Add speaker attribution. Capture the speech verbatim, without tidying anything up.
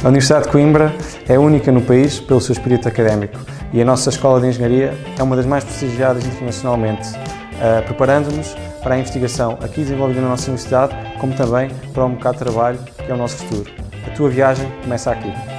Speaker 1: A Universidade de Coimbra é única no país pelo seu espírito académico e a nossa Escola de Engenharia é uma das mais prestigiadas internacionalmente, uh, preparando-nos para a investigação aqui desenvolvida na nossa universidade, como também para o mercado de trabalho, que é o nosso futuro. A tua viagem começa aqui.